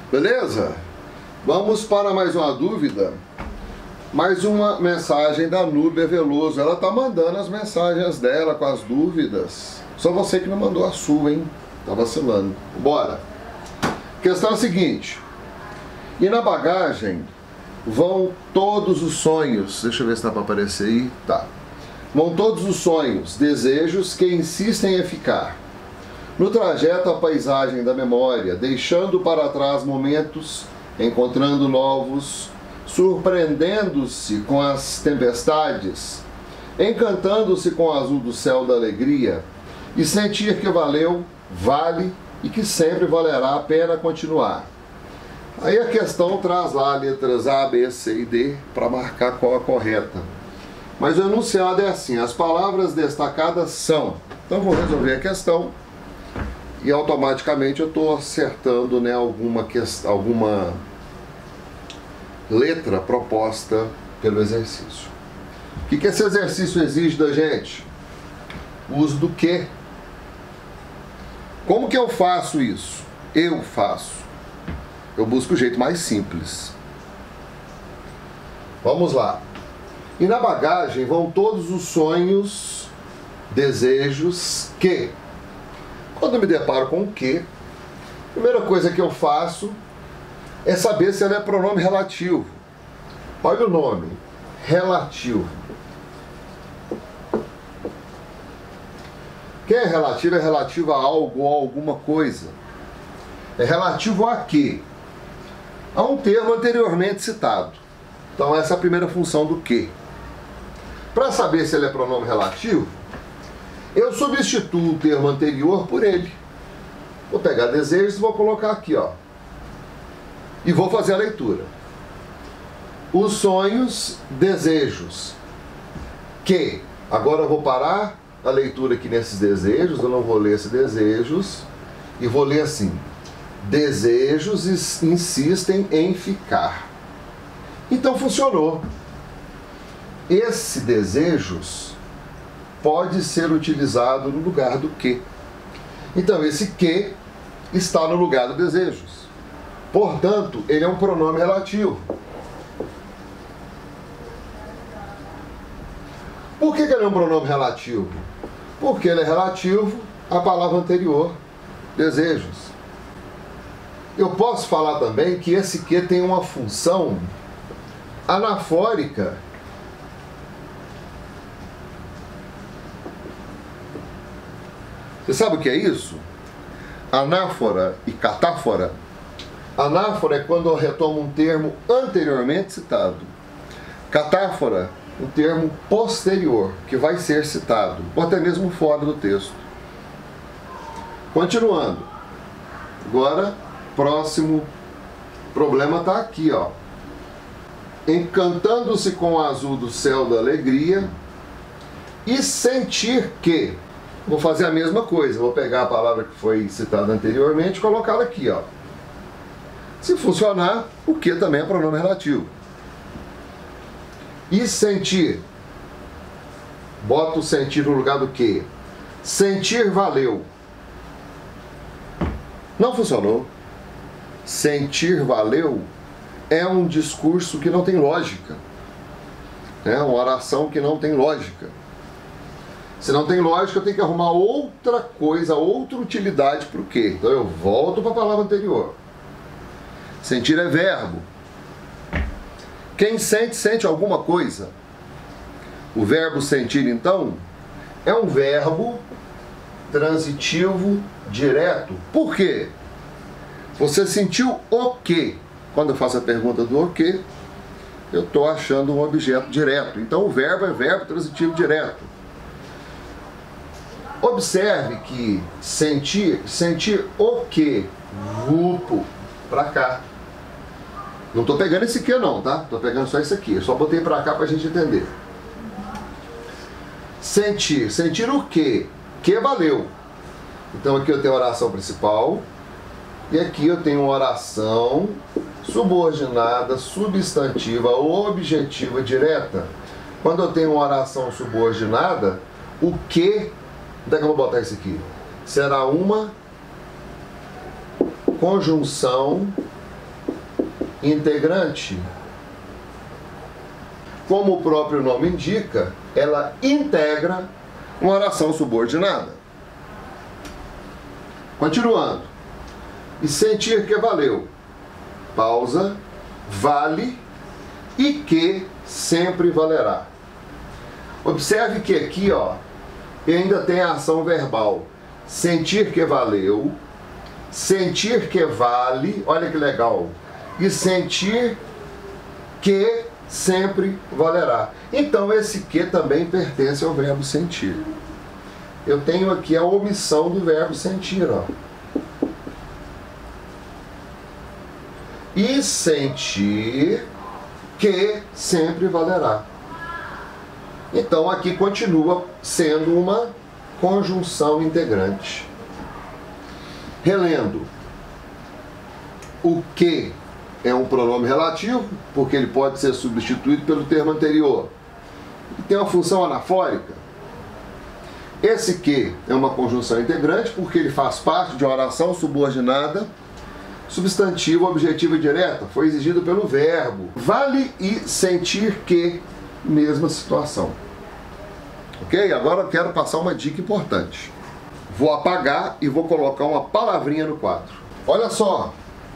Beleza? Vamos para mais uma dúvida. Mais uma mensagem da Núbia Veloso. Ela tá mandando as mensagens dela com as dúvidas. Só você que não mandou a sua, hein? Tá vacilando. Bora. Questão é a seguinte. E na bagagem vão todos os sonhos. Deixa eu ver se dá para aparecer aí. Tá. Vão todos os sonhos, desejos que insistem em ficar. No trajeto a paisagem da memória, deixando para trás momentos, encontrando novos, surpreendendo-se com as tempestades, encantando-se com o azul do céu da alegria, e sentir que valeu, vale e que sempre valerá a pena continuar. Aí a questão traz lá letras A, B, C e D para marcar qual a correta. Mas o enunciado é assim, as palavras destacadas são. Então vou resolver a questão e automaticamente eu estou acertando, né, alguma letra proposta pelo exercício. O que esse exercício exige da gente? O uso do que. Como que eu faço isso? Eu faço. Eu busco o jeito mais simples. Vamos lá. E na bagagem vão todos os sonhos, desejos que. Quando eu me deparo com o que, a primeira coisa que eu faço é saber se ela é pronome relativo. Olha o nome, relativo. O que é relativo? É relativo a algo ou a alguma coisa. É relativo a quê? A um termo anteriormente citado. Então essa é a primeira função do que. Para saber se ele é pronome relativo, eu substituo o termo anterior por ele. Vou pegar desejos e vou colocar aqui, ó. E vou fazer a leitura. Os sonhos, desejos. Que. Agora eu vou parar a leitura aqui nesses desejos. Eu não vou ler esses desejos. E vou ler assim. Desejos insistem em ficar. Então funcionou. Esse desejos pode ser utilizado no lugar do que. Então esse que está no lugar do desejos. Portanto, ele é um pronome relativo. Por que ele é um pronome relativo? Porque ele é relativo à palavra anterior, desejos. Eu posso falar também que esse que tem uma função anafórica. Você sabe o que é isso? Anáfora e catáfora. Anáfora é quando eu retomo um termo anteriormente citado. Catáfora, um termo posterior, que vai ser citado, ou até mesmo fora do texto. Continuando. Agora, próximo problema está aqui, ó. Encantando-se com o azul do céu da alegria e sentir que. Vou fazer a mesma coisa, vou pegar a palavra que foi citada anteriormente e colocá-la aqui, ó. Se funcionar, o que também é pronome relativo. E sentir. Bota o sentir no lugar do que. Sentir valeu. Não funcionou. Sentir valeu é um discurso que não tem lógica. É uma oração que não tem lógica. Se não tem lógica, eu tenho que arrumar outra coisa, outra utilidade para o quê? Então eu volto para a palavra anterior. Sentir é verbo. Quem sente, sente alguma coisa. O verbo sentir, então, é um verbo transitivo direto. Por quê? Você sentiu o quê? Quando eu faço a pergunta do o quê, eu estou achando um objeto direto. Então o verbo é verbo transitivo direto. Observe que sentir o que, vupo, pra cá. Não tô pegando esse que não, tá? Tô pegando só esse aqui. Eu só botei pra cá pra gente entender. Sentir o que valeu. Então aqui eu tenho a oração principal e aqui eu tenho uma oração subordinada, substantiva ou objetiva direta. Quando eu tenho uma oração subordinada, o que. Onde é que eu vou botar isso aqui? Será uma conjunção integrante. Como o próprio nome indica, ela integra uma oração subordinada. Continuando. E sentir que valeu. Pausa. Vale e que sempre valerá. Observe que aqui, ó, ainda tem a ação verbal. Sentir que valeu, sentir que vale, olha que legal, e sentir que sempre valerá. Então esse que também pertence ao verbo sentir. Eu tenho aqui a omissão do verbo sentir, ó. E sentir que sempre valerá. Então aqui continua sendo uma conjunção integrante. Relendo. O que é um pronome relativo, porque ele pode ser substituído pelo termo anterior. E tem uma função anafórica. Esse que é uma conjunção integrante, porque ele faz parte de uma oração subordinada, substantivo, objetivo e direta, foi exigido pelo verbo. Vale e sentir que, mesma situação. Ok? Agora eu quero passar uma dica importante. Vou apagar e vou colocar uma palavrinha no quadro. Olha só.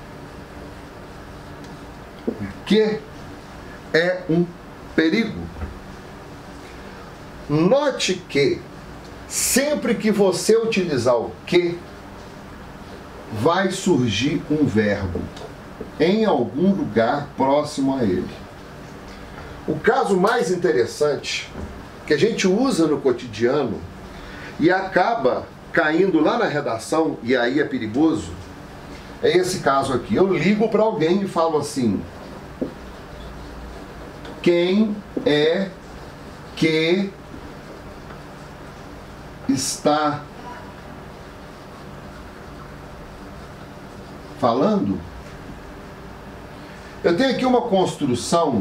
Que é um perigo. Note que sempre que você utilizar o que, vai surgir um verbo em algum lugar próximo a ele. O caso mais interessante, que a gente usa no cotidiano e acaba caindo lá na redação, e aí é perigoso, é esse caso aqui. Eu ligo para alguém e falo assim: quem é que está falando? Eu tenho aqui uma construção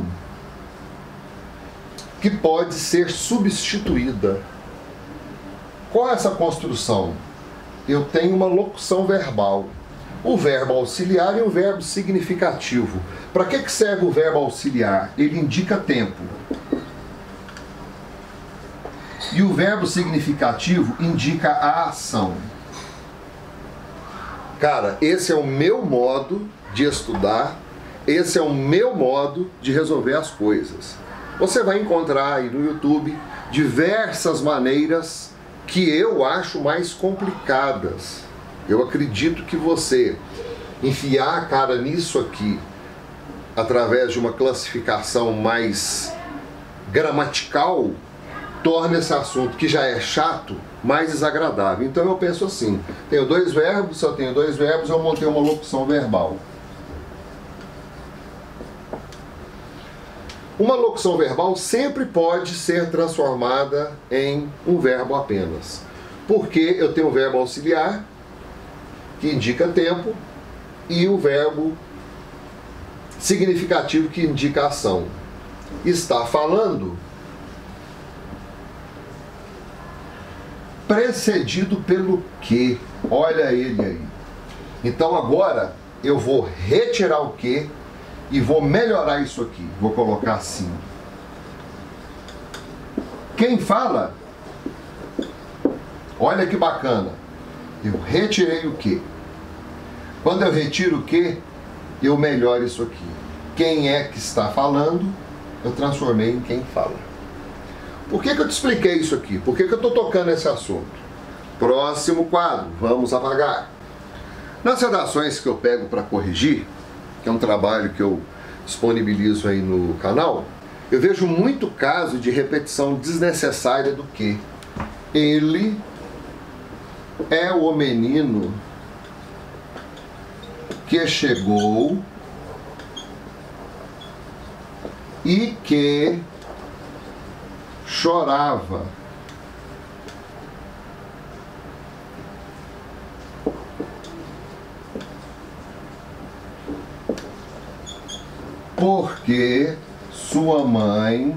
que pode ser substituída. Qual é essa construção? Eu tenho uma locução verbal, o verbo auxiliar e o verbo significativo. Para que serve o verbo auxiliar? Ele indica tempo. E o verbo significativo indica a ação. Cara, esse é o meu modo de estudar, esse é o meu modo de resolver as coisas. Você vai encontrar aí no YouTube diversas maneiras que eu acho mais complicadas. Eu acredito que você enfiar a cara nisso aqui, através de uma classificação mais gramatical, torna esse assunto, que já é chato, mais desagradável. Então eu penso assim: tenho dois verbos, se eu tenho dois verbos, eu montei uma locução verbal. Uma locução verbal sempre pode ser transformada em um verbo apenas. Porque eu tenho o verbo auxiliar, que indica tempo, e o verbo significativo, que indica ação. Está falando, precedido pelo que. Olha ele aí. Então agora eu vou retirar o que e vou melhorar isso aqui. Vou colocar assim: quem fala? Olha que bacana. Eu retirei o que. Quando eu retiro o que, eu melhoro isso aqui. Quem é que está falando? Eu transformei em quem fala. Por que eu te expliquei isso aqui? Por que eu estou tocando esse assunto? Próximo quadro, vamos apagar. Nas redações que eu pego para corrigir, que é um trabalho que eu disponibilizo aí no canal, eu vejo muito caso de repetição desnecessária do que. Ele é o menino que chegou e que chorava. Porque sua mãe,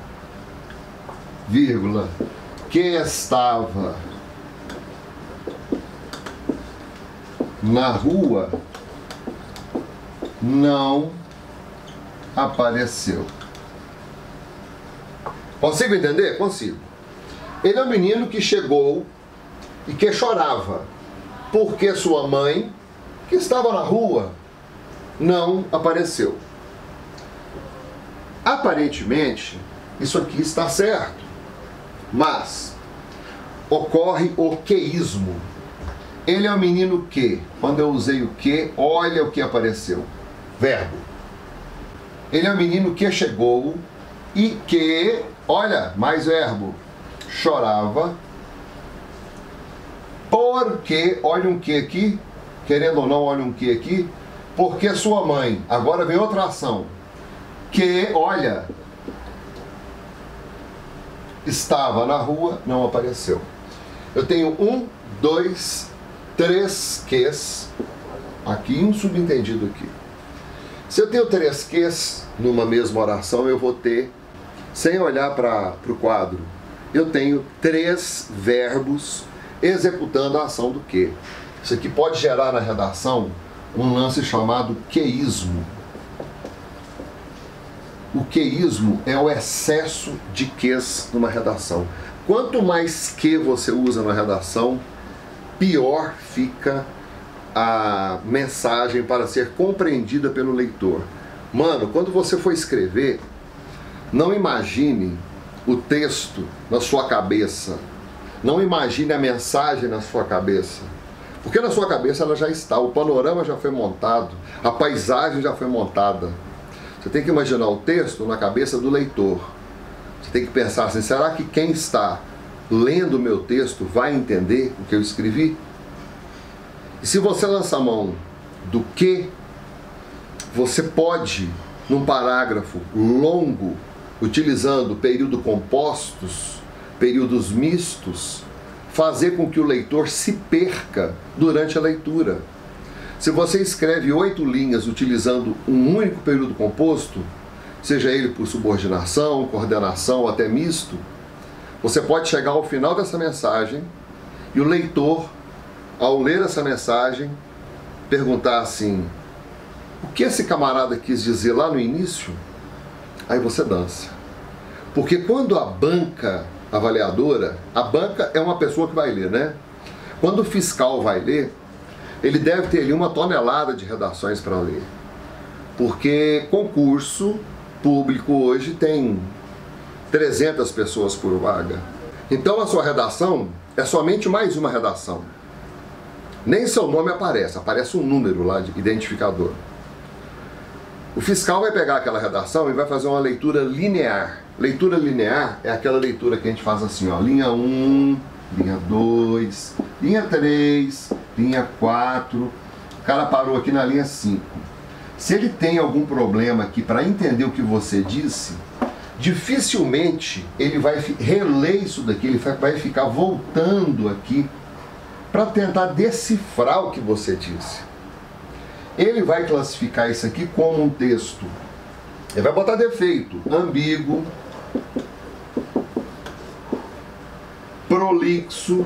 vírgula, que estava na rua, não apareceu. Consigo entender? Consigo. Ele é um menino que chegou e que chorava, porque sua mãe, que estava na rua, não apareceu. Aparentemente, isso aqui está certo, mas ocorre o queísmo. Ele é um menino que, quando eu usei o que, olha o que apareceu. Verbo. Ele é um menino que chegou e que, olha, mais verbo, chorava, porque, olha um que aqui, querendo ou não, olha um que aqui, porque sua mãe, agora vem outra ação, que, olha, estava na rua, não apareceu. Eu tenho 1, 2, 3 ques, aqui um subentendido aqui. Se eu tenho 3 ques numa mesma oração, eu vou ter, sem olhar para o quadro, eu tenho 3 verbos executando a ação do que. Isso aqui pode gerar na redação um lance chamado queísmo. O queísmo é o excesso de ques numa redação. Quanto mais que você usa na redação, pior fica a mensagem para ser compreendida pelo leitor. Mano, quando você for escrever, não imagine o texto na sua cabeça. Não imagine a mensagem na sua cabeça. Porque na sua cabeça ela já está, o panorama já foi montado, a paisagem já foi montada. Você tem que imaginar o texto na cabeça do leitor. Você tem que pensar assim, será que quem está lendo o meu texto vai entender o que eu escrevi? E se você lança a mão do que, você pode, num parágrafo longo, utilizando período compostos, períodos mistos, fazer com que o leitor se perca durante a leitura. Se você escreve 8 linhas utilizando um único período composto, seja ele por subordinação, coordenação ou até misto, você pode chegar ao final dessa mensagem e o leitor, ao ler essa mensagem, perguntar assim, o que esse camarada quis dizer lá no início? Aí você dança. Porque quando a banca avaliadora, a banca é uma pessoa que vai ler, né? Quando o fiscal vai ler, ele deve ter ali 1 tonelada de redações para ler. Porque concurso público hoje tem 300 pessoas por vaga. Então a sua redação é somente mais uma redação. Nem seu nome aparece, aparece um número lá de identificador. O fiscal vai pegar aquela redação e vai fazer uma leitura linear. Leitura linear é aquela leitura que a gente faz assim, ó, linha 1, linha 2, linha 3, linha 4, o cara parou aqui na linha 5. Se ele tem algum problema aqui para entender o que você disse, dificilmente ele vai reler isso daqui, ele vai ficar voltando aqui para tentar decifrar o que você disse. Ele vai classificar isso aqui como um texto. Ele vai botar defeito, ambíguo, prolixo.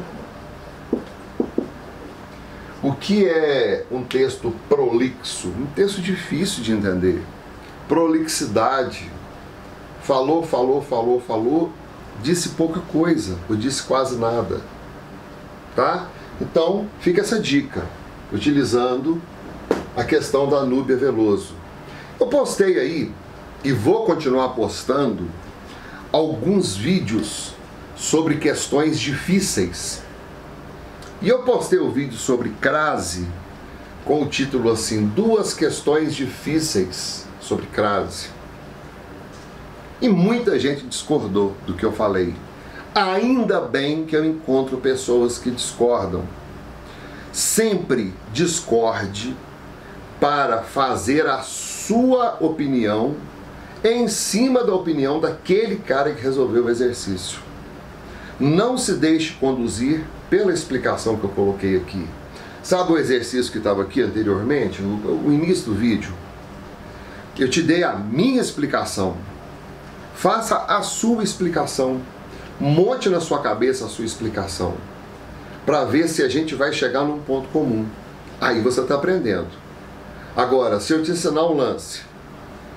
O que é um texto prolixo? Um texto difícil de entender. Prolixidade. Falou, falou, falou, falou, disse pouca coisa, ou disse quase nada. Tá? Então, fica essa dica, utilizando a questão da Núbia Veloso. Eu postei aí, e vou continuar postando, alguns vídeos sobre questões difíceis. E eu postei o vídeo sobre crase, com o título assim, 2 questões difíceis sobre crase. E muita gente discordou do que eu falei. Ainda bem que eu encontro pessoas que discordam. Sempre discorde para fazer a sua opinião em cima da opinião daquele cara que resolveu o exercício. Não se deixe conduzir pela explicação que eu coloquei aqui. Sabe o exercício que estava aqui anteriormente, no início do vídeo? Eu te dei a minha explicação. Faça a sua explicação. Monte na sua cabeça a sua explicação. Para ver se a gente vai chegar num ponto comum. Aí você está aprendendo. Agora, se eu te ensinar um lance,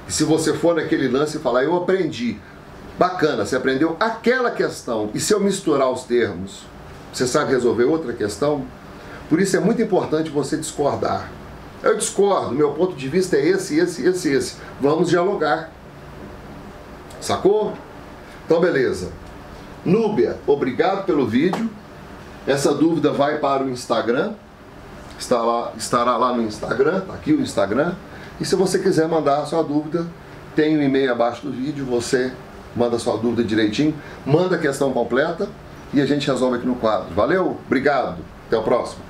E se você for naquele lance e falar, eu aprendi, bacana, você aprendeu aquela questão, e se eu misturar os termos, você sabe resolver outra questão? Por isso é muito importante você discordar. Eu discordo, meu ponto de vista é esse. Vamos dialogar. Sacou? Então beleza. Núbia, obrigado pelo vídeo. Essa dúvida vai para o Instagram. Estará lá no Instagram, tá aqui o Instagram. E se você quiser mandar a sua dúvida, tem um e-mail abaixo do vídeo, você manda a sua dúvida direitinho, manda a questão completa e a gente resolve aqui no quadro. Valeu? Obrigado. Até o próximo.